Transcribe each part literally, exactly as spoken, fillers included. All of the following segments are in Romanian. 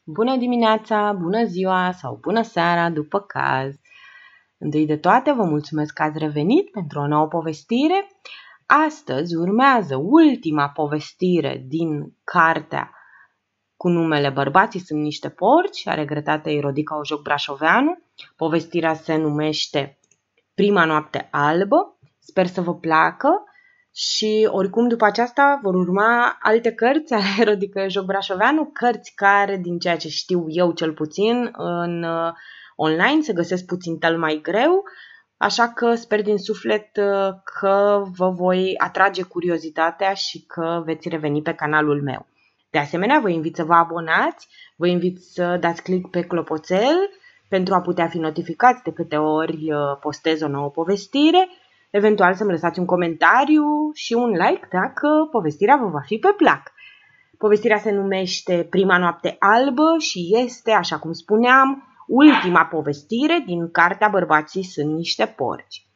Bună dimineața, bună ziua sau bună seara, după caz! Întâi de toate, vă mulțumesc că ați revenit pentru o nouă povestire. Astăzi urmează ultima povestire din cartea cu numele Bărbații sunt niște porci, a regretatei Rodica Ojoc Brașoveanu. Povestirea se numește Prima noapte albă. Sper să vă placă. Și oricum după aceasta vor urma alte cărți ale Rodica Ojoc Brașoveanu, cărți care, din ceea ce știu eu cel puțin, în uh, online se găsesc puțin tel mai greu, așa că sper din suflet uh, că vă voi atrage curiozitatea și că veți reveni pe canalul meu. De asemenea, vă invit să vă abonați, vă invit să dați click pe clopoțel pentru a putea fi notificați de câte ori uh, postez o nouă povestire, eventual să-mi lăsați un comentariu și un like dacă povestirea vă va fi pe plac. Povestirea se numește Prima noapte albă și este, așa cum spuneam, ultima povestire din cartea Bărbații sunt niște porci.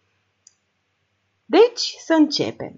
Deci, să începem.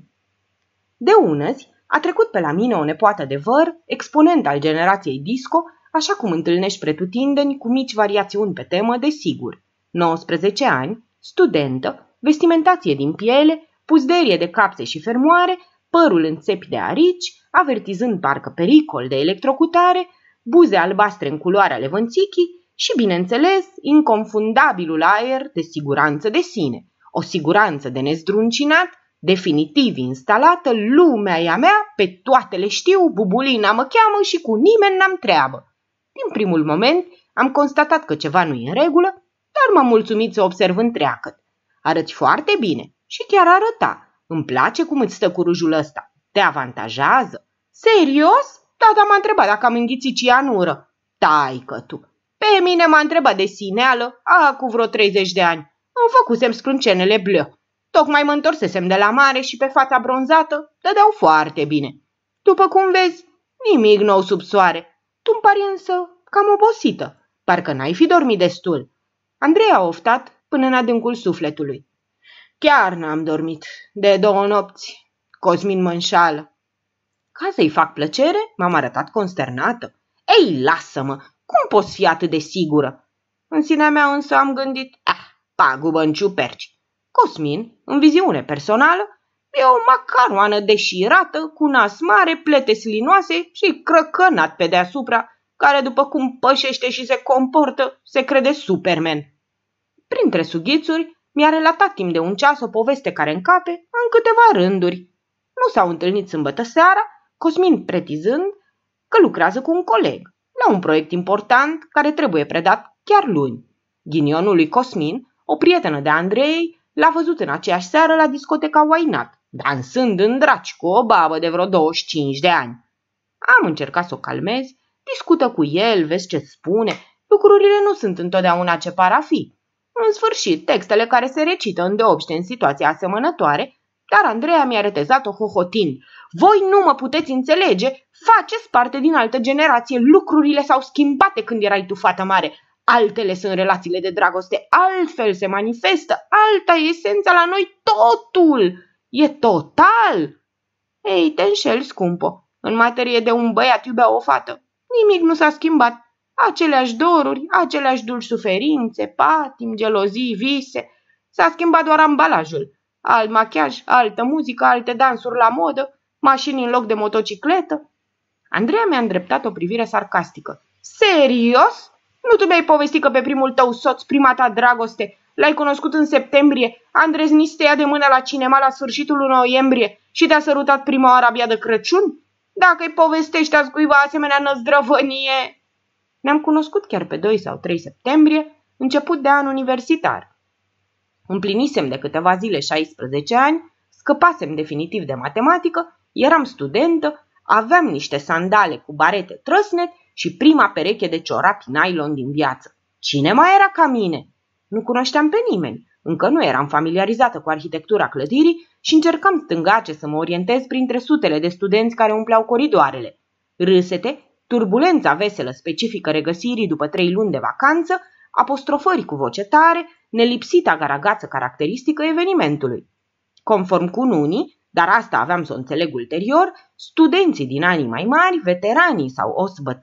De unăzi a trecut pe la mine o nepoată de văr, exponent al generației disco, așa cum întâlnești pretutindeni cu mici variațiuni pe temă, desigur. nouăsprezece ani, studentă, vestimentație din piele, puzderie de capse și fermoare, părul în țepi de arici, avertizând parcă pericol de electrocutare, buze albastre în culoarea levănțichii și, bineînțeles, inconfundabilul aer de siguranță de sine, o siguranță de nezdruncinat, definitiv instalată, lumea e a mea, pe toate le știu, Bubulina mă cheamă și cu nimeni n-am treabă. Din primul moment am constatat că ceva nu e în regulă, dar m-am mulțumit să observ întreagăt. Arăți foarte bine și chiar arăta. Îmi place cum îți stă cu rujul ăsta. Te avantajează? Serios? Tata m-a întrebat dacă am înghițit cianură. Taică tu! Pe mine m-a întrebat de sineală, acum vreo treizeci de ani. Îmi făcusem scrâncenele bleu. Tocmai mă întorsesem de la mare și pe fața bronzată dădeau foarte bine. După cum vezi, nimic nou sub soare. Tu-mi pari însă cam obosită. Parcă n-ai fi dormit destul. Andrei a oftat până în adâncul sufletului. Chiar n-am dormit de două nopți. Cosmin mă înșală. Ca să-i fac plăcere, m-am arătat consternată. Ei, lasă-mă, cum poți fi atât de sigură? În sinea mea însă am gândit, ah, pagubă în ciuperci. Cosmin, în viziune personală, e o macaroană deșirată, cu nas mare, plete slinoase și crăcănat pe deasupra, care după cum pășește și se comportă, se crede Superman. Printre sughițuri, mi-a relatat timp de un ceas o poveste care încape în câteva rânduri. Nu s-au întâlnit sâmbătă seara, Cosmin pretizând că lucrează cu un coleg la un proiect important care trebuie predat chiar luni. Ghinionul lui Cosmin, o prietenă de Andrei, l-a văzut în aceeași seară la discoteca Wynat, dansând în draci cu o babă de vreo douăzeci și cinci de ani. Am încercat să o calmez, discută cu el, vezi ce spune, lucrurile nu sunt întotdeauna ce par a fi. În sfârșit, textele care se recită îndeopște în situații asemănătoare, dar Andreea mi-a retezat-o hohotind. Voi nu mă puteți înțelege, faceți parte din altă generație, lucrurile s-au schimbat de când erai tu fată mare. Altele sunt relațiile de dragoste, altfel se manifestă, alta e esența la noi, totul e total. Ei, te înșeli, scumpo, în materie de un băiat iubea o fată, nimic nu s-a schimbat. Aceleași doruri, aceleași dulci suferințe, patim, gelozii, vise. S-a schimbat doar ambalajul. Alt machiaj, altă muzică, alte dansuri la modă, mașini în loc de motocicletă. Andreea mi-a îndreptat o privire sarcastică. Serios? Nu tu mi-ai povestit că pe primul tău soț, prima ta dragoste, l-ai cunoscut în septembrie, a îndrăznit să te ia de mână la cinema la sfârșitul lui noiembrie și te-a sărutat prima oară abia de Crăciun? Dacă îi povestești azi cuiva asemenea năzdrăvănie... Ne-am cunoscut chiar pe doi sau trei septembrie, început de an universitar. Împlinisem de câteva zile șaisprezece ani, scăpasem definitiv de matematică, eram studentă, aveam niște sandale cu barete trăsnet și prima pereche de ciorapi nylon din viață. Cine mai era ca mine? Nu cunoșteam pe nimeni, încă nu eram familiarizată cu arhitectura clădirii și încercam stângace să mă orientez printre sutele de studenți care umpleau coridoarele. Râsete, turbulența veselă specifică regăsirii după trei luni de vacanță, apostrofări cu voce tare, nelipsita garagață caracteristică evenimentului. Conform cu unii, dar asta aveam să o înțeleg ulterior, studenții din anii mai mari, veteranii sau os bătrân,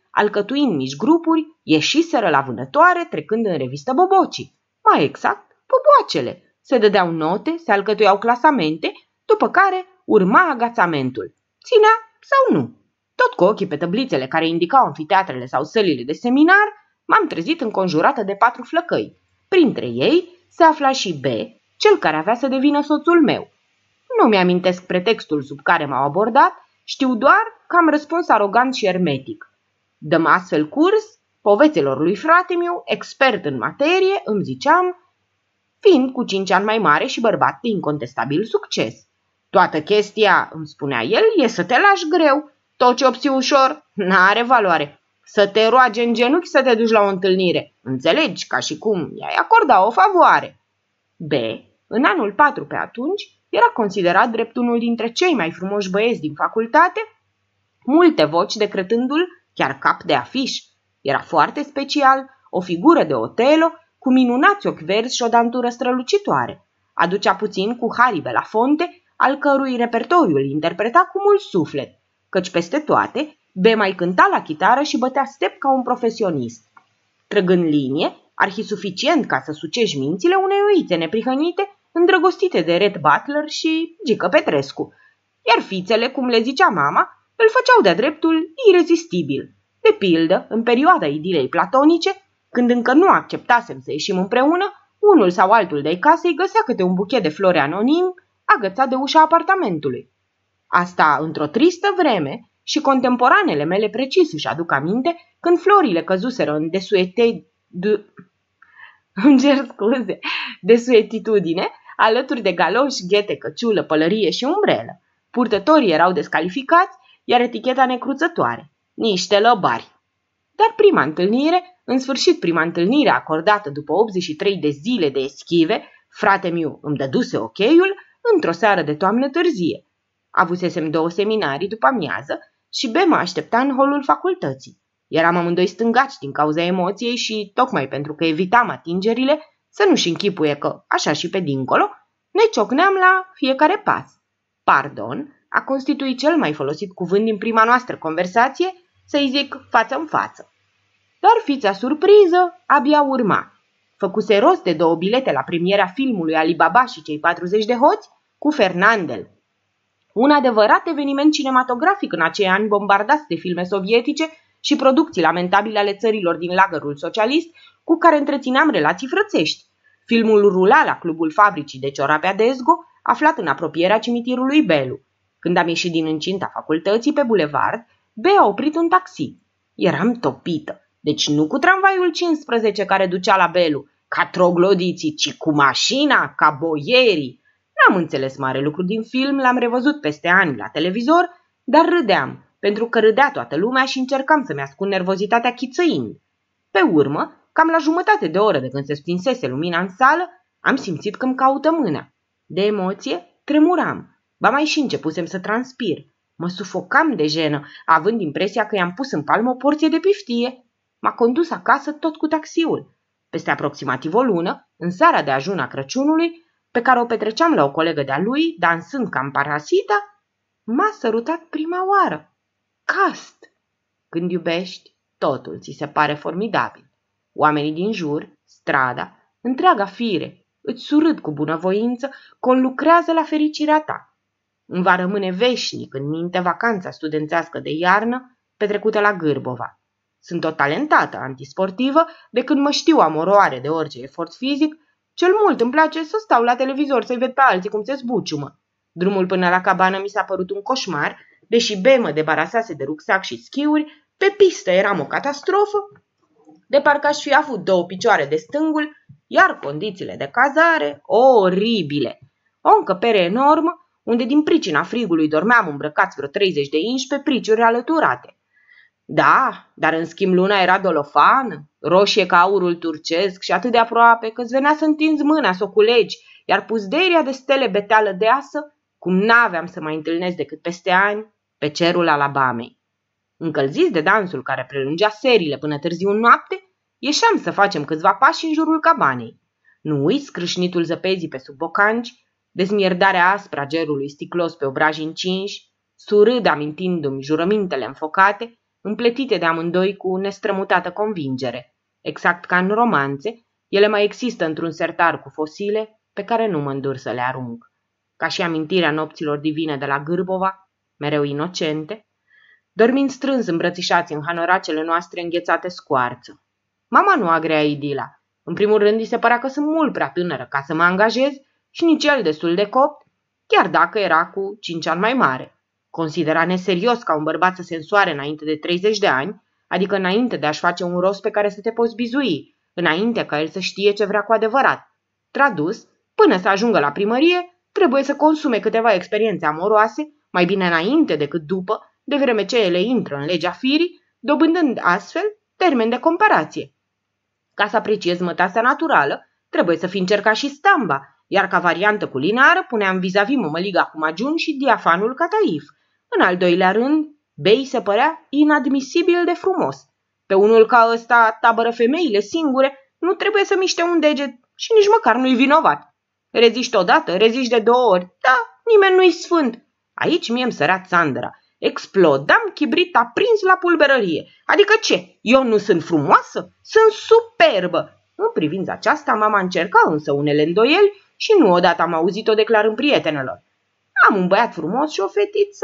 alcătuind mici grupuri, ieșiseră la vânătoare trecând în revistă bobocii. Mai exact, boboacele. Se dădeau note, se alcătuiau clasamente, după care urma agațamentul. Ținea sau nu? Tot cu ochii pe tăblițele care indicau anfiteatrele sau sălile de seminar, m-am trezit înconjurată de patru flăcăi. Printre ei se afla și B, cel care avea să devină soțul meu. Nu mi-amintesc pretextul sub care m-au abordat, știu doar că am răspuns arogant și ermetic. Dăm astfel curs povețelor lui fratemiu, expert în materie, îmi ziceam, fiind cu cinci ani mai mare și bărbat de incontestabil succes. Toată chestia, îmi spunea el, e să te lași greu. Tot ce obții ușor n-are valoare. Să te roage în genunchi să te duci la o întâlnire. Înțelegi, ca și cum i-ai acorda o favoare. B, în anul patru pe atunci, era considerat drept unul dintre cei mai frumoși băieți din facultate, multe voci decretându-l chiar cap de afiș. Era foarte special, o figură de Otelo, cu minunați ochi verzi și o dantură strălucitoare. Aducea puțin cu Harry Belafonte, al cărui repertoriu îl interpreta cu mult suflet, căci peste toate, B mai cânta la chitară și bătea step ca un profesionist. Trăgând linie, ar fi suficient ca să sucești mințile unei uițe neprihănite, îndrăgostite de Red Butler și Gică Petrescu, iar fițele, cum le zicea mama, îl făceau de-a dreptul irezistibil. De pildă, în perioada idilei platonice, când încă nu acceptasem să ieșim împreună, unul sau altul de-ai casei găsea câte un buchet de flori anonim agățat de ușa apartamentului. Asta într-o tristă vreme și contemporanele mele precis își aduc aminte când florile căzuseră în desuete... De... Îmi cer scuze, desuetitudine, alături de galoși, ghete, căciulă, pălărie și umbrelă. Purtătorii erau descalificați, iar eticheta necruțătoare. Niște lăbari. Dar prima întâlnire, în sfârșit prima întâlnire acordată după optzeci și trei de zile de eschive, frate-miu îmi dăduse ocheiul într-o seară de toamnă târzie. Avusesem două seminarii după amiază și B mă aștepta în holul facultății. Eram amândoi stângaci din cauza emoției și, tocmai pentru că evitam atingerile, să nu-și închipuie că, așa și pe dincolo, ne ciocneam la fiecare pas. Pardon a constituit cel mai folosit cuvânt din prima noastră conversație, să-i zic față în față. Dar fița surpriză abia urma. Făcuse rost de două bilete la premiera filmului Alibaba și cei patruzeci de hoți cu Fernandel. Un adevărat eveniment cinematografic în acei ani bombardați de filme sovietice și producții lamentabile ale țărilor din lagărul socialist cu care întrețineam relații frățești. Filmul rula la clubul fabricii de ciorape Adesgo, aflat în apropierea cimitirului Belu. Când am ieșit din incinta facultății pe bulevard, B a oprit un taxi. Eram topită, deci nu cu tramvaiul cincisprezece care ducea la Belu, ca troglodiții, ci cu mașina, ca boierii. N-am înțeles mare lucru din film, l-am revăzut peste ani la televizor, dar râdeam, pentru că râdea toată lumea și încercam să-mi ascund nervozitatea chițăind. Pe urmă, cam la jumătate de oră de când se stinsese lumina în sală, am simțit că îmi caută mâna. De emoție, tremuram, ba mai și începusem să transpir. Mă sufocam de jenă, având impresia că i-am pus în palmă o porție de piftie. M-a condus acasă tot cu taxiul. Peste aproximativ o lună, în seara de ajun a Crăciunului, pe care o petreceam la o colegă de-a lui, dansând cam parasita, m-a sărutat prima oară. Cast! Când iubești, totul ți se pare formidabil. Oamenii din jur, strada, întreaga fire, îți surâd cu bunăvoință, conlucrează la fericirea ta. Îmi va rămâne veșnic în minte vacanța studențească de iarnă petrecută la Gârbova. Sunt o talentată antisportivă, de când mă știu amoroare de orice efort fizic, cel mult îmi place să stau la televizor să-i ved pe alții cum se zbuciumă. Drumul până la cabană mi s-a părut un coșmar, deși B mă debarasase de rucsac și schiuri, pe pistă eram o catastrofă, de parcă aș fi avut două picioare de stângul, iar condițiile de cazare, oribile. O încăpere enormă, unde din pricina frigului dormeam îmbrăcați vreo treizeci de inși pe priciuri alăturate. Da, dar în schimb luna era dolofană, roșie ca aurul turcesc și atât de aproape că-ți venea să întinzi mâna să o culegi, iar puzderia de stele beteală deasă, cum n-aveam să mai întâlnesc decât peste ani, pe cerul Alabamei. Încălziți de dansul care prelungea serile până târziu în noapte, ieșeam să facem câțiva pași în jurul cabanei. Nu uiți scrâșnitul zăpezii pe sub bocanci, dezmierdarea aspra gerului sticlos pe obraji încinși, surâd amintindu-mi jurămintele înfocate, împletite de amândoi cu nestrămutată convingere. Exact ca în romanțe, ele mai există într-un sertar cu fosile pe care nu mă îndur să le arunc. Ca și amintirea nopților divine de la Gârbova, mereu inocente, dormind strâns îmbrățișați în hanoracele noastre înghețate scoarță. Mama nu agrea idila. În primul rând, îi se părea că sunt mult prea tânără ca să mă angajez și nici el destul de copt, chiar dacă era cu cinci ani mai mare. Considera neserios ca un bărbat să se însoare înainte de treizeci de ani, adică înainte de a-și face un rost pe care să te poți bizui, înainte ca el să știe ce vrea cu adevărat. Tradus, până să ajungă la primărie, trebuie să consume câteva experiențe amoroase, mai bine înainte decât după, de vreme ce ele intră în legea firii, dobândând astfel termen de comparație. Ca să apreciez mătasea naturală, trebuie să fi încercat și stamba, iar ca variantă culinară puneam vis-a-vis mămăliga cu majun și diafanul cataif. În al doilea rând, Bei se părea inadmisibil de frumos. Pe unul ca ăsta tabără femeile singure, nu trebuie să miște un deget și nici măcar nu-i vinovat. Reziști odată, reziști de două ori, da, nimeni nu-i sfânt. Aici mie-mi sărea țandăra. Explodam chibrit aprins la pulberărie. Adică ce? Eu nu sunt frumoasă? Sunt superbă! În privința aceasta, mama încerca însă unele îndoieli și nu odată am auzit-o declarând prietenelor. Am un băiat frumos și o fetiță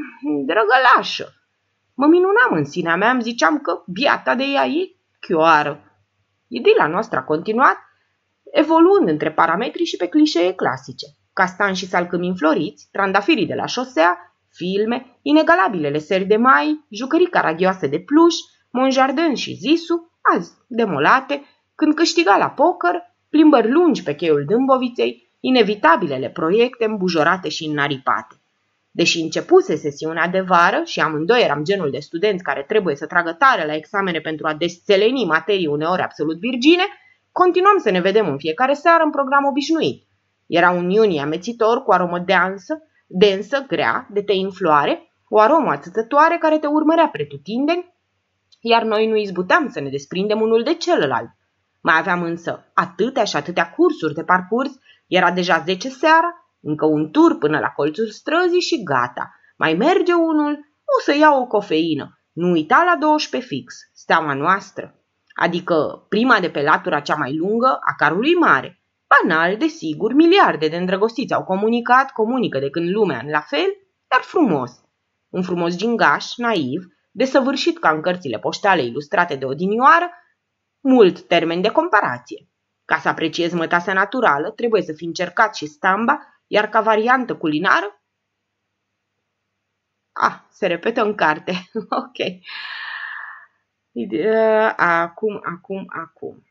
drăgălașă. Mă minunam în sinea mea, îmi ziceam că biata de ea e chioară. Idila noastră a continuat, evoluând între parametri și pe clișee clasice. Castani și salcâmi înfloriți, trandafirii de la șosea, filme, inegalabilele seri de mai, jucării caragioase de pluș, Monjardin și Zisu, azi demolate, când câștiga la poker, plimbări lungi pe cheiul Dâmboviței, inevitabilele proiecte îmbujorate și înnaripate. Deși începuse sesiunea de vară și amândoi eram genul de studenți care trebuie să tragă tare la examene pentru a desțeleni materii uneori absolut virgine, continuam să ne vedem în fiecare seară în program obișnuit. Era un iunie amețitor cu aromă densă, densă, grea, de tei în floare, o aromă atâțătoare care te urmărea pretutindeni, iar noi nu izbuteam să ne desprindem unul de celălalt. Mai aveam însă atâtea și atâtea cursuri de parcurs, era deja zece seara, încă un tur până la colțul străzii și gata. Mai merge unul, o să iau o cofeină. Nu uita la douăsprezece fix, steaua noastră. Adică prima de pe latura cea mai lungă a carului mare. Banal, desigur, miliarde de îndrăgostiți au comunicat, comunică de când lumea la fel, dar frumos. Un frumos gingaș, naiv, desăvârșit ca în cărțile poștale ilustrate de odinioară, mult termen de comparație. Ca să apreciezi mătasea naturală, trebuie să fi încercat și stamba, iar ca variantă culinară... Ah, se repetă în carte. Ok. Acum, acum, acum.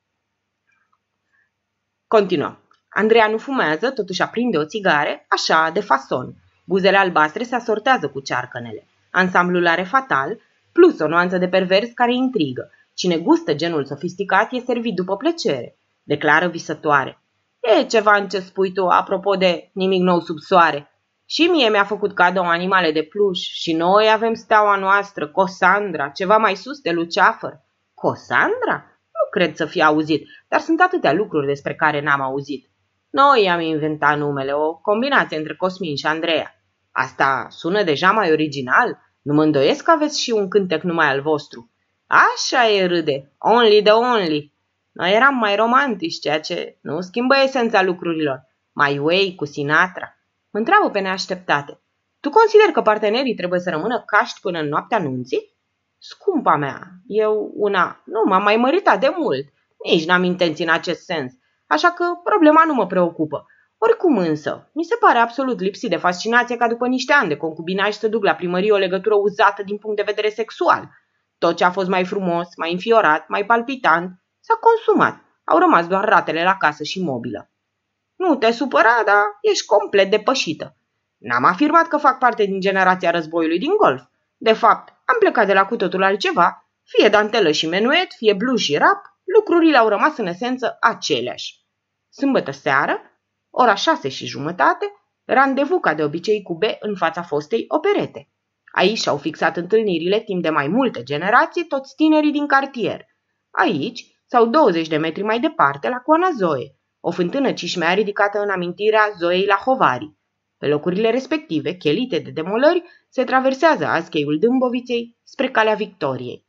Continuăm. Andreea nu fumează, totuși aprinde o țigare, așa, de fason. Buzele albastre se asortează cu cearcănele. Ansamblul are fatal, plus o nuanță de pervers care intrigă. Cine gustă genul sofisticat e servit după plăcere, declară visătoare. E ceva în ce spui tu, apropo de nimic nou sub soare. Și mie mi-a făcut cadou animale de pluș și noi avem steaua noastră, Cosandra, ceva mai sus de Luceafăr. Cosandra? Nu cred să fie auzit, dar sunt atâtea lucruri despre care n-am auzit. Noi am inventat numele, o combinație între Cosmin și Andreea. Asta sună deja mai original? Nu mă îndoiesc că aveți și un cântec numai al vostru. Așa e, râde, only the only. Noi eram mai romantici, ceea ce nu schimbă esența lucrurilor. My Way cu Sinatra. Mă întreabă pe neașteptate. Tu consideri că partenerii trebuie să rămână caști până în noaptea nunții? Scumpa mea, eu una nu m-am mai măritat de mult. Nici n-am intenții în acest sens, așa că problema nu mă preocupă. Oricum însă, mi se pare absolut lipsit de fascinație ca după niște ani de concubinaj să duc la primărie o legătură uzată din punct de vedere sexual. Tot ce a fost mai frumos, mai înfiorat, mai palpitant, s-a consumat. Au rămas doar ratele la casă și mobilă. Nu te supăra, dar ești complet depășită. N-am afirmat că fac parte din generația războiului din Golf. De fapt, am plecat de la cu totul altceva, fie dantelă și menuet, fie blues și rap, lucrurile au rămas în esență aceleași. Sâmbătă seară, ora șase și jumătate, randevu ca de obicei cu B în fața fostei operete. Aici și-au fixat întâlnirile timp de mai multe generații toți tinerii din cartier. Aici, sau douăzeci de metri mai departe, la Coana Zoe, o fântână cișmea ridicată în amintirea Zoei la Hovari. Pe locurile respective, chelite de demolări, se traversează azi cheiul Dâmboviței spre calea Victoriei.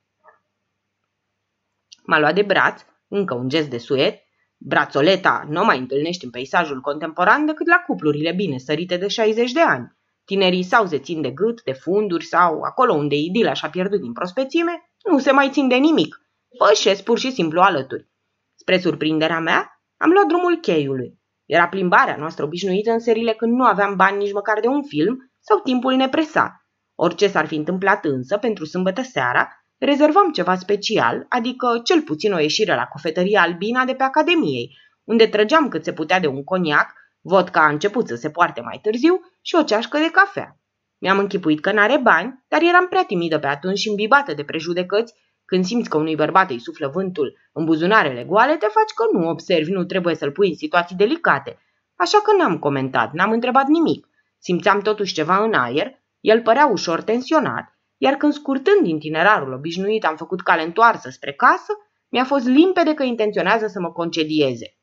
M-a luat de braț, încă un gest de suet. Brațoleta nu o mai întâlnești în peisajul contemporan decât la cuplurile bine sărite de șaizeci de ani. Tinerii sau se țin de gât, de funduri sau, acolo unde idila și-a pierdut din prospețime, nu se mai țin de nimic. Pășesc pur și simplu alături. Spre surprinderea mea, am luat drumul cheiului. Era plimbarea noastră obișnuită în serile când nu aveam bani nici măcar de un film sau timpul ne presa. Orice s-ar fi întâmplat însă, pentru sâmbătă seara, rezervam ceva special, adică cel puțin o ieșire la cofetăria Albina de pe Academiei, unde trăgeam cât se putea de un coniac, vodka a început să se poarte mai târziu, și o ceașcă de cafea. Mi-am închipuit că n-are bani, dar eram prea timidă pe atunci și îmbibată de prejudecăți. Când simți că unui bărbat îi suflă vântul în buzunarele goale, te faci că nu observi, nu trebuie să-l pui în situații delicate. Așa că n-am comentat, n-am întrebat nimic. Simțeam totuși ceva în aer, el părea ușor tensionat, iar când scurtând itinerarul obișnuit am făcut cale întoarsă spre casă, mi-a fost limpede că intenționează să mă concedieze.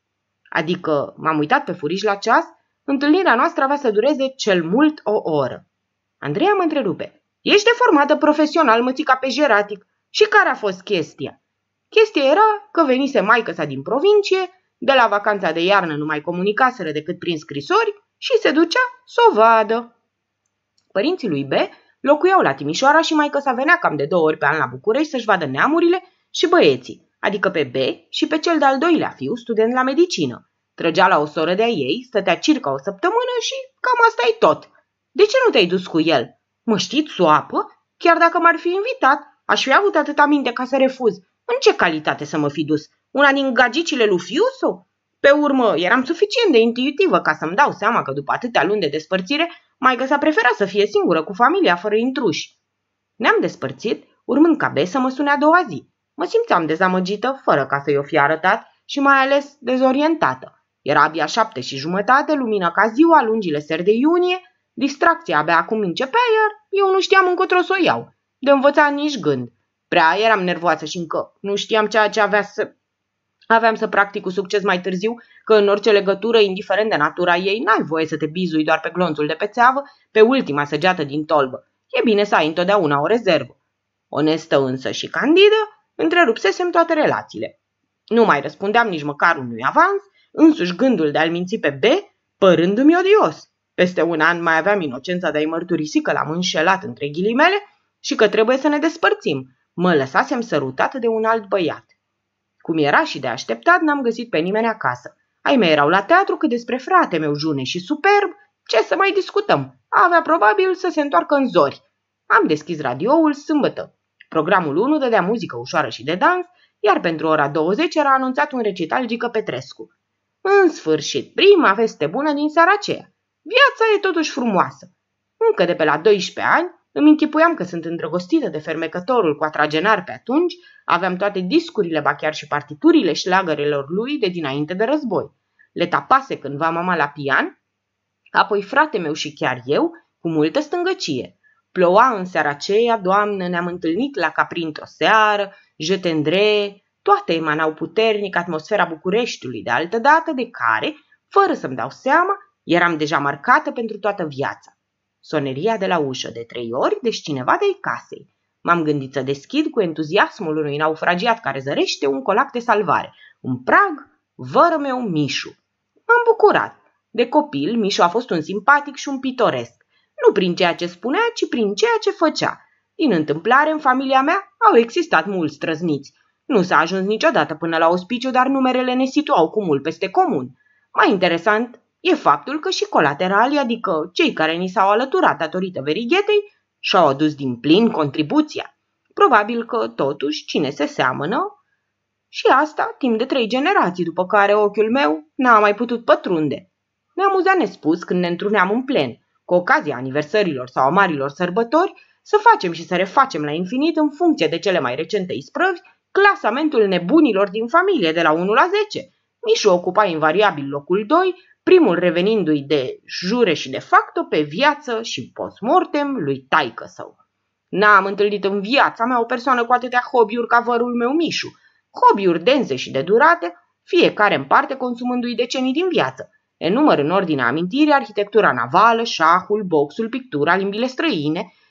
Adică m-am uitat pe furiș la ceas, întâlnirea noastră avea să dureze cel mult o oră. Andreea mă întrerupe. Ești deformată profesional, mățica pe jeratic. Și care a fost chestia? Chestia era că venise maică-sa din provincie, de la vacanța de iarnă nu mai comunicaseră decât prin scrisori și se ducea să o vadă. Părinții lui B locuiau la Timișoara și maică-sa venea cam de două ori pe an la București să-și vadă neamurile și băieții, adică pe B și pe cel de-al doilea fiu, student la medicină. Trăgea la o soră de-a ei, stătea circa o săptămână și cam asta-i tot. De ce nu te-ai dus cu el? Mă știți, soapă? Chiar dacă m-ar fi invitat, aș fi avut atâta minte ca să refuz. În ce calitate să mă fi dus? Una din gagicile lui Fiusu? Pe urmă, eram suficient de intuitivă ca să-mi dau seama că după atâtea luni de despărțire, maică s-a preferat să fie singură cu familia fără intruși. Ne-am despărțit, urmând ca B să mă sune a doua zi. Mă simțeam dezamăgită, fără ca să-i o fi arătat și mai ales dezorientată. Era abia șapte și jumătate, lumină ca ziua, lungile seri de iunie, distracția abia acum începea, iar eu nu știam încotro să o iau. De învățat nici gând. Prea eram nervoasă și încă nu știam ceea ce avea să... Aveam să practic cu succes mai târziu că în orice legătură, indiferent de natura ei, n-ai voie să te bizui doar pe glonțul de pe țeavă, pe ultima săgeată din tolbă. E bine să ai întotdeauna o rezervă. Onestă însă și candidă, întrerupsesem toate relațiile. Nu mai răspundeam nici măcar unui avans, însuși gândul de a-l minți pe B, părându-mi odios. Peste un an mai aveam inocența de a-i mărturisi că l-am înșelat între ghilimele și că trebuie să ne despărțim. Mă lăsasem sărutată de un alt băiat. Cum era și de așteptat, n-am găsit pe nimeni acasă. Ai mei erau la teatru, că despre frate meu june și superb, ce să mai discutăm? Avea probabil să se întoarcă în zori. Am deschis radioul sâmbătă. Programul unu dădea muzică ușoară și de dans, iar pentru ora douăzeci era anunțat un recital Gică Petrescu. În sfârșit, prima veste bună din seara aceea. Viața e totuși frumoasă. Încă de pe la doisprezece ani îmi închipuiam că sunt îndrăgostită de fermecătorul quadragenar pe atunci, aveam toate discurile, ba chiar și partiturile șlagărelor lui de dinainte de război. Le tapase cândva mama la pian, apoi frate meu și chiar eu, cu multă stângăcie. Ploua în seara aceea, Doamnă, ne-am întâlnit la Capri într-o seară, Je t'aimerai, toate emanau puternic atmosfera Bucureștiului de altădată, de care, fără să-mi dau seama, eram deja marcată pentru toată viața. Soneria de la ușă de trei ori, deci cineva de-ai casei. M-am gândit să deschid cu entuziasmul unui naufragiat care zărește un colac de salvare. În prag, vără meu Mișu. M-am bucurat. De copil, Mișu a fost un simpatic și un pitoresc. Nu prin ceea ce spunea, ci prin ceea ce făcea. Din întâmplare, în familia mea au existat mulți trăzniți. Nu s-a ajuns niciodată până la ospiciu, dar numerele ne situau cu mult peste comun. Mai interesant e faptul că și colateralii, adică cei care ni s-au alăturat datorită verighetei, și-au adus din plin contribuția. Probabil că, totuși, cine se seamănă, și asta timp de trei generații, după care ochiul meu n-a mai putut pătrunde. Ne amuzea nespus când ne întruneam în plen, cu ocazia aniversărilor sau a marilor sărbători, să facem și să refacem la infinit, în funcție de cele mai recente isprăvi, clasamentul nebunilor din familie de la unu la zece. Mișu ocupa invariabil locul doi, primul revenindu-i de jure și de facto pe viață și post-mortem lui taică său. N-am întâlnit în viața mea o persoană cu atâtea hobby-uri ca vărul meu Mișu, hobby-uri dense și de durate, fiecare în parte consumându-i decenii din viață. Enumăr în ordinea amintirii arhitectura navală, șahul, boxul, pictura, limbile străine,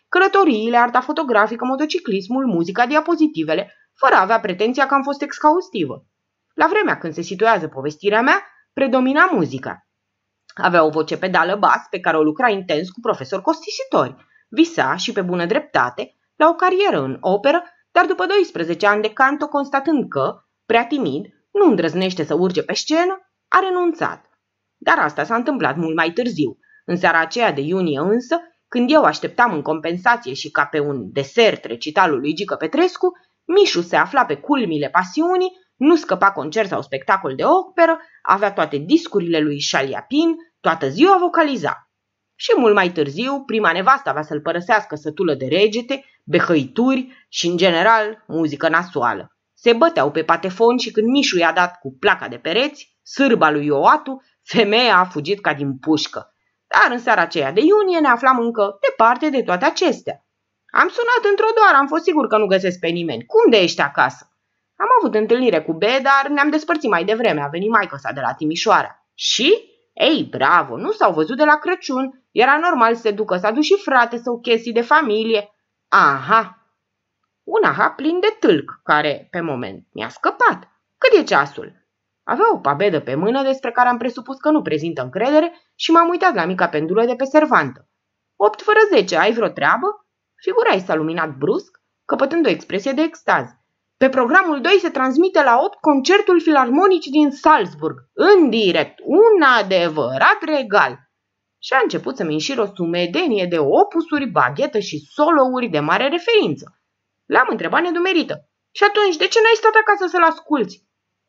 călătoriile, arta fotografică, motociclismul, muzica, diapozitivele, fără a avea pretenția că am fost exhaustivă. La vremea când se situează povestirea mea, predomina muzica. Avea o voce pedală bas pe care o lucra intens cu profesori costisitori. Visa și pe bună dreptate la o carieră în operă, dar după doisprezece ani de canto, constatând că, prea timid, nu îndrăznește să urce pe scenă, a renunțat. Dar asta s-a întâmplat mult mai târziu. În seara aceea de iunie însă, când eu așteptam în compensație și ca pe un desert recitalul lui Gică Petrescu, Mișu se afla pe culmile pasiunii, nu scăpa concert sau spectacol de operă, avea toate discurile lui Șaliapin, toată ziua vocaliza. Și mult mai târziu, prima nevastă avea să-l părăsească sătulă de regete, behăituri și, în general, muzică nasoală. Se băteau pe patefon și când Mișu i-a dat cu placa de pereți, sârba lui Ioatu, femeia a fugit ca din pușcă. Dar în seara aceea de iunie ne aflam încă departe de toate acestea. Am sunat într-o doar, am fost sigur că nu găsesc pe nimeni. Cum de ești acasă? Am avut întâlnire cu B, dar ne-am despărțit mai devreme, a venit maică-sa de la Timișoara. Și? Ei, bravo, nu s-au văzut de la Crăciun. Era normal să se ducă, s-a dus și frate sau chestii de familie. Aha! Un aha plin de tâlc, care, pe moment, mi-a scăpat. Cât e ceasul? Avea o pabedă pe mână despre care am presupus că nu prezintă încredere și m-am uitat la mica pendulă de pe servantă. Opt fără zece, ai vreo treabă? Figura i s-a luminat brusc, căpătând o expresie de extaz. Pe programul doi se transmite la opt concertul filarmonic din Salzburg, în direct, un adevărat regal. Și a început să-mi înșir o sumedenie de opusuri, baghetă și solouri de mare referință. L-am întrebat nedumerită. Și atunci, de ce n-ai stat acasă să-l asculți?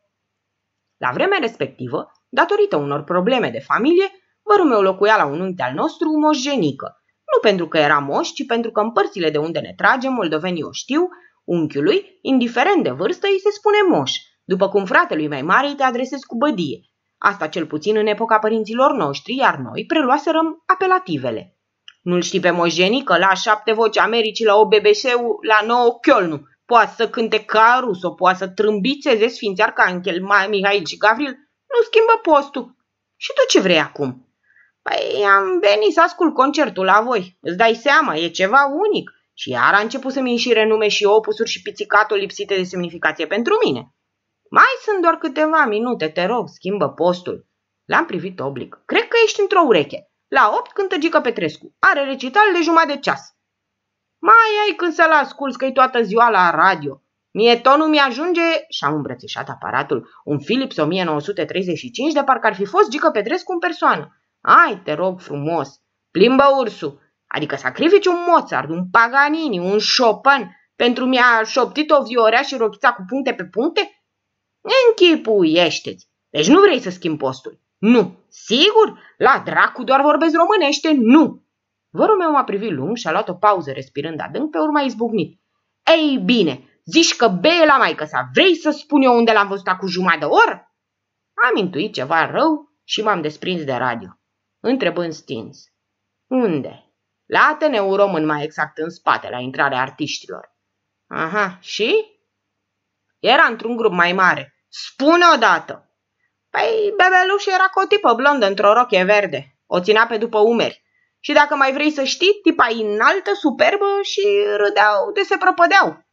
La vremea respectivă, datorită unor probleme de familie, vărul meu locuia la un unchi al nostru, moșgenică. Nu pentru că era moș, ci pentru că în părțile de unde ne tragem, moldovenii o știu, unchiului, indiferent de vârstă, îi se spune moș, după cum fratelui mai mare îi te adresezi cu bădie. Asta cel puțin în epoca părinților noștri, iar noi preluaserăm apelativele. Nu-l știi pe moșgenică? La șapte voci Americii, la o B B C-ul, la nouă Chiolnu. Poate să cânte ca Ruso, poate să trâmbițeze Sfinții Arcanghel, Mihail și Gavril. Nu schimbă postul. Și tu ce vrei acum? Păi am venit să ascult concertul la voi. Îți dai seama, e ceva unic. Și iar a început să-mi înșire nume și opusuri și pizzicatul lipsite de semnificație pentru mine. Mai sunt doar câteva minute, te rog, schimbă postul. L-am privit oblic. Cred că ești într-o ureche. La opt cântă Gică Petrescu. Are recital de jumătate de ceas. Mai ai când să-l asculți, că-i toată ziua la radio. Mie tonul mi-ajunge și am îmbrățișat aparatul. Un Philips o mie nouă sute treizeci și cinci de parcă ar fi fost Gică Petrescu în persoană. Ai, te rog frumos, plimbă ursul. Adică sacrifici un Mozart, un Paganini, un Chopin, pentru mi-a șoptit o viorea și rochița cu puncte pe puncte? Închipuiește-ți. Deci nu vrei să schimbi postul? Nu. Sigur? La dracu doar vorbesc românește? Nu. Vărul meu m-a privit lung și a luat o pauză respirând adânc, pe urmă a izbucnit. Ei bine, zici că B e la maică-sa. Vrei să spun eu unde l-am văzut cu jumătate de oră? Am intuit ceva rău și m-am desprins de radio. Întrebând stins. Unde? La Ateneul Român, mai exact în spate, la intrarea artiștilor. Aha, și? Era într-un grup mai mare. Spune odată. Păi, bebeluș era cu o tipă blondă într-o rochie verde. O ținea pe după umeri. Și dacă mai vrei să știi, tipa înaltă, superbă și râdeau de se prăpădeau.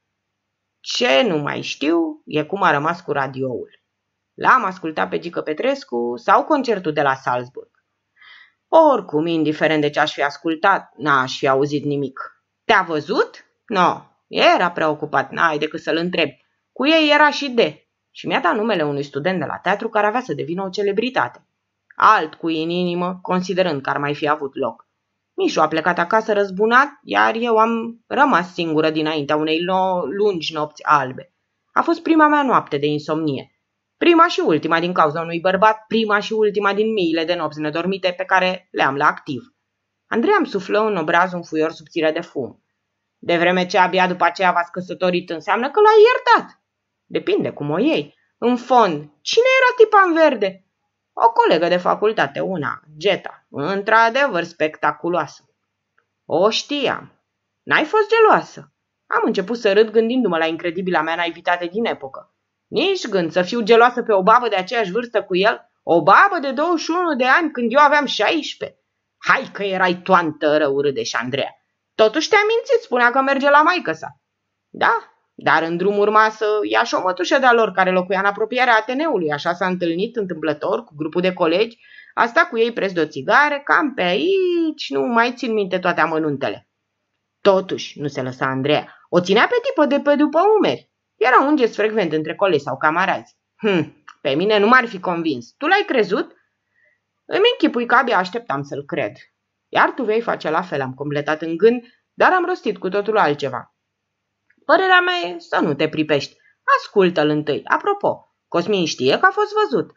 Ce nu mai știu e cum a rămas cu radioul. L-am ascultat pe Gică Petrescu sau concertul de la Salzburg. Oricum, indiferent de ce aș fi ascultat, n-aș fi auzit nimic. Te-a văzut? No, era preocupat, n-ai decât să-l întrebi. Cu ei era și D. Și mi-a dat numele unui student de la teatru care avea să devină o celebritate. Alt cu în inimă, considerând că ar mai fi avut loc. Mișu a plecat acasă răzbunat, iar eu am rămas singură dinaintea unei lungi nopți albe. A fost prima mea noapte de insomnie. Prima și ultima din cauza unui bărbat, prima și ultima din miile de nopți nedormite pe care le am la activ. Andrei îmi suflă în obraz un fuior subțire de fum. De vreme ce abia după aceea v-ați căsătorit, înseamnă că l-ai iertat. Depinde cum o iei. În fond, cine era tipa în verde? O colegă de facultate, una, Geta, într-adevăr spectaculoasă. O știam. N-ai fost geloasă. Am început să râd gândindu-mă la incredibila mea naivitate din epocă. Nici gând să fiu geloasă pe o babă de aceeași vârstă cu el, o babă de douăzeci și unu de ani când eu aveam șaisprezece. Hai că erai toantă rău, râde și Andreea. Totuși te-a mințit, spunea că merge la maică-sa. Da, dar în drum urma să ia și o mătușă de-a lor care locuia în apropierea Ateneului. Așa s-a întâlnit întâmplător cu grupul de colegi, a stat cu ei preț de o țigară, cam pe aici, nu mai țin minte toate amănuntele. Totuși, nu se lăsa Andreea, o ținea pe tipă de pe după umeri. Era un gest frecvent între colegi sau camarazi. Hm, pe mine nu m-ar fi convins. Tu l-ai crezut? Îmi închipui că abia așteptam să-l cred. Iar tu vei face la fel, am completat în gând, dar am rostit cu totul altceva. Părerea mea e să nu te pripești. Ascultă-l întâi. Apropo, Cosmin știe că a fost văzut.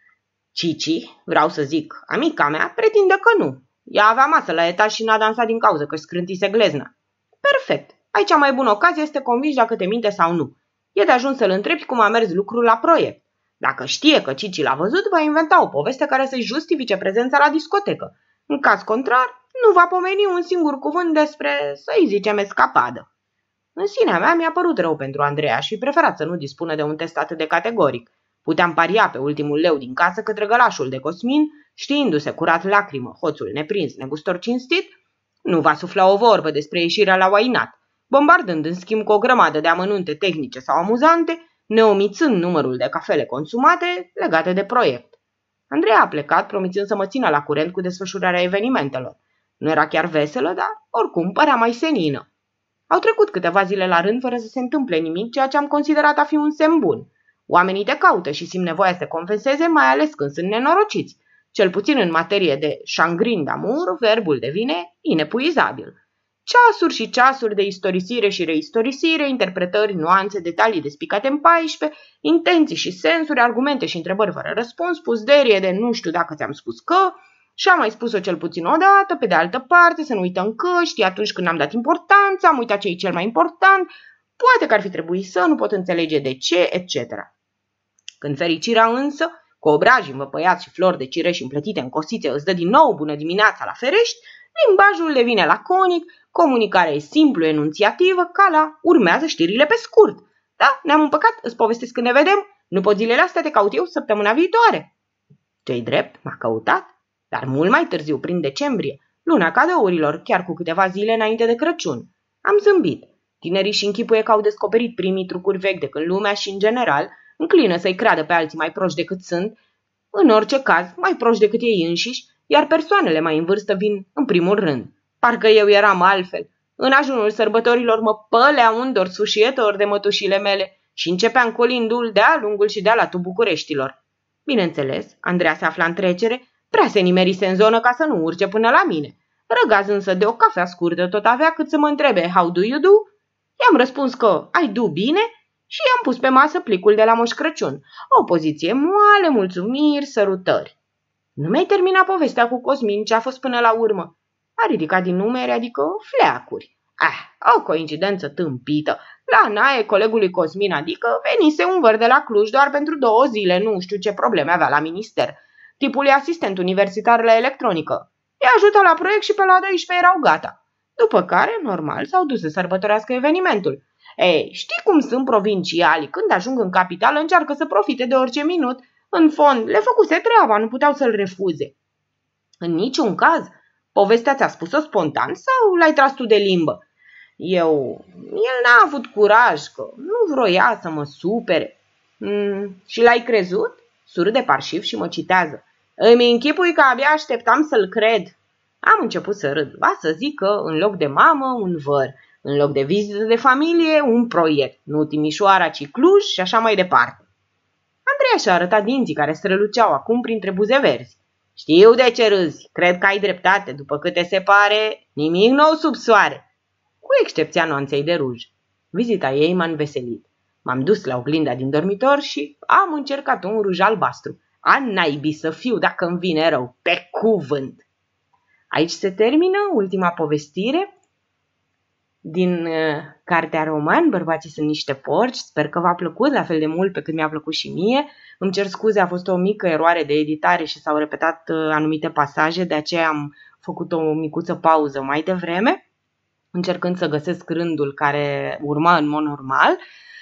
Cici, vreau să zic, amica mea, pretinde că nu. Ea avea masă la etaj și n-a dansat din cauză că scrântise glezna. Perfect. Ai cea mai bună ocazie să te convingi dacă te minte sau nu. E de ajuns să-l întrebi cum a mers lucrul la proiect. Dacă știe că Cici l-a văzut, va inventa o poveste care să-i justifice prezența la discotecă. În caz contrar, nu va pomeni un singur cuvânt despre, să-i zicem, escapadă. În sinea mea mi-a părut rău pentru Andreea și preferat să nu dispună de un test atât de categoric. Puteam paria pe ultimul leu din casă că drăgălașul de Cosmin, știindu-se curat lacrimă, hoțul neprins, negustor cinstit, nu va sufla o vorbă despre ieșirea la Oainat, bombardând în schimb cu o grămadă de amănunte tehnice sau amuzante, neomițând numărul de cafele consumate legate de proiect. Andreea a plecat, promițând să mă țină la curent cu desfășurarea evenimentelor. Nu era chiar veselă, dar oricum părea mai senină. Au trecut câteva zile la rând fără să se întâmple nimic, ceea ce am considerat a fi un semn bun. Oamenii te caută și simt nevoia să te confeseze, mai ales când sunt nenorociți. Cel puțin în materie de chagrin d'amour, verbul devine inepuizabil. Ceasuri și ceasuri de istorisire și reistorisire, interpretări, nuanțe, detalii despicate în paisprezece, intenții și sensuri, argumente și întrebări fără răspuns, pusderie de nu știu dacă ți-am spus că, și am mai spus-o cel puțin o dată, pe de altă parte, să nu uităm că, știi, atunci când am dat importanță, am uitat ce e cel mai important, poate că ar fi trebuit să, nu pot înțelege de ce, et cetera. Când fericirea însă, cu obraji învăpăiați și flori de cireși împletite în cosițe, îți dă din nou bună dimineața la ferești, limbajul devine laconic, comunicarea e simplu enunțiativă, ca la urmează știrile pe scurt. Da, ne-am împăcat, îți povestesc când ne vedem, nu pot zilele astea, te caut eu săptămâna viitoare. Ce-i drept, m-a căutat, dar mult mai târziu, prin decembrie, luna cadourilor, chiar cu câteva zile înainte de Crăciun. Am zâmbit. Tinerii și închipuie că au descoperit primii trucuri vechi de când lumea și, în general, înclină să-i creadă pe alții mai proști decât sunt, în orice caz, mai proști decât ei înșiși, iar persoanele mai în vârstă vin în primul rând. Parcă eu eram altfel. În ajunul sărbătorilor mă pălea un dor sfâșietor de mătușile mele și începeam colindul de-a lungul și de-a latul Bucureștilor. Bineînțeles, Andreea se afla în trecere, prea se nimerise în zonă ca să nu urce până la mine. Răgaz însă de o cafea scurtă tot avea cât să mă întrebe how do you do? I-am răspuns că I do bine și i-am pus pe masă plicul de la Moș Crăciun. O poziție moale, mulțumiri, sărutări. Nu mi-ai terminat povestea cu Cosmin, ce a fost până la urmă. A ridicat din numere, adică fleacuri. Ah, o coincidență tâmpită. La naie colegului Cosmin, adică venise un văr de la Cluj doar pentru două zile, nu știu ce probleme avea la minister. Tipul e asistent universitar la electronică. I-a ajutat la proiect și pe la doisprezece erau gata. După care, normal, s-au dus să sărbătorească evenimentul. Ei, știi cum sunt provincialii? Când ajung în capitală încearcă să profite de orice minut. În fond, le făcuse treaba, nu puteau să-l refuze. În niciun caz, povestea ți-a spus-o spontan sau l-ai tras tu de limbă? Eu, el n-a avut curaj, că nu vroia să mă supere. Mm, și l-ai crezut? Surâde parșiv și mă citează. Îmi închipui că abia așteptam să-l cred. Am început să râd. Va să zic că în loc de mamă, un văr. În loc de vizită de familie, un proiect. Nu Timișoara, ci Cluj și așa mai departe. Andreea și-a arătat dinții care străluceau acum printre buze verzi. Știu de ce râzi. Cred că ai dreptate. După câte se pare, nimic nou sub soare. Cu excepția nuanței de ruj. Vizita ei m-a înveselit. M-am dus la oglinda din dormitor și am încercat un ruj albastru. A naibii să fiu dacă îmi vine rău. Pe cuvânt. Aici se termină ultima povestire din uh, cartea roman, Bărbații sunt niște porci. Sper că v-a plăcut la fel de mult pe cât mi-a plăcut și mie. Îmi cer scuze, a fost o mică eroare de editare și s-au repetat uh, anumite pasaje, de aceea am făcut o micuță pauză mai devreme, încercând să găsesc rândul care urma în mod normal.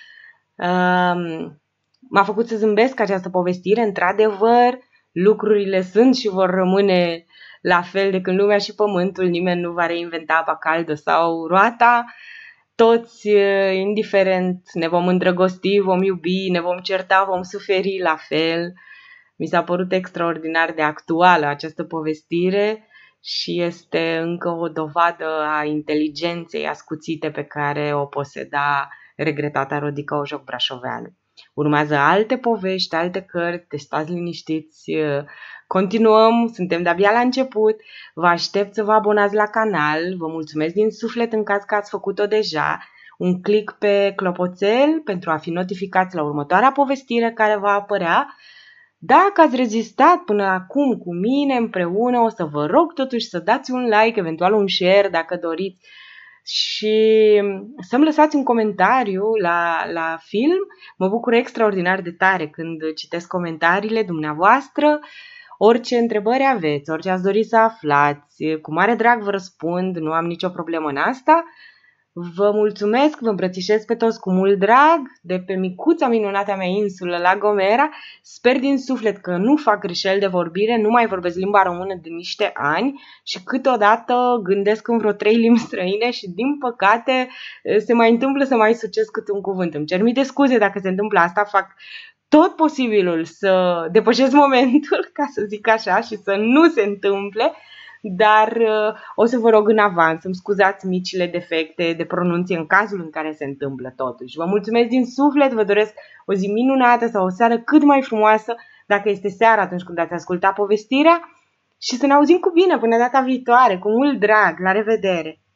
Uh, m-a făcut să zâmbesc această povestire, într-adevăr, lucrurile sunt și vor rămâne la fel de când lumea și pământul, nimeni nu va reinventa apa caldă sau roata. Toți, indiferent, ne vom îndrăgosti, vom iubi, ne vom certa, vom suferi la fel. Mi s-a părut extraordinar de actuală această povestire și este încă o dovadă a inteligenței ascuțite pe care o poseda regretata Rodica Ojoc Brașoveanu. Urmează alte povești, alte cărți, deci stați liniștiți, continuăm, suntem de-abia la început, vă aștept să vă abonați la canal, vă mulțumesc din suflet în caz că ați făcut-o deja, un click pe clopoțel pentru a fi notificați la următoarea povestire care va apărea. Dacă ați rezistat până acum cu mine împreună, o să vă rog totuși să dați un like, eventual un share dacă doriți și să-mi lăsați un comentariu la, la film. Mă bucur extraordinar de tare când citesc comentariile dumneavoastră. Orice întrebări aveți, orice ați dori să aflați, cu mare drag vă răspund, nu am nicio problemă în asta. Vă mulțumesc, vă îmbrățișez pe toți cu mult drag de pe micuța minunată mea insulă La Gomera. Sper din suflet că nu fac greșeli de vorbire, nu mai vorbesc limba română de niște ani și câteodată gândesc în vreo trei limbi străine și din păcate se mai întâmplă să mai sucesc câte un cuvânt. Îmi cer mii de scuze dacă se întâmplă asta, fac tot posibilul să depășesc momentul, ca să zic așa, și să nu se întâmple. Dar uh, o să vă rog în avans să-mi scuzați micile defecte de pronunție în cazul în care se întâmplă totuși. Vă mulțumesc din suflet, vă doresc o zi minunată sau o seară cât mai frumoasă, dacă este seara atunci când ați ascultat povestirea, și să ne auzim cu bine până data viitoare, cu mult drag. La revedere!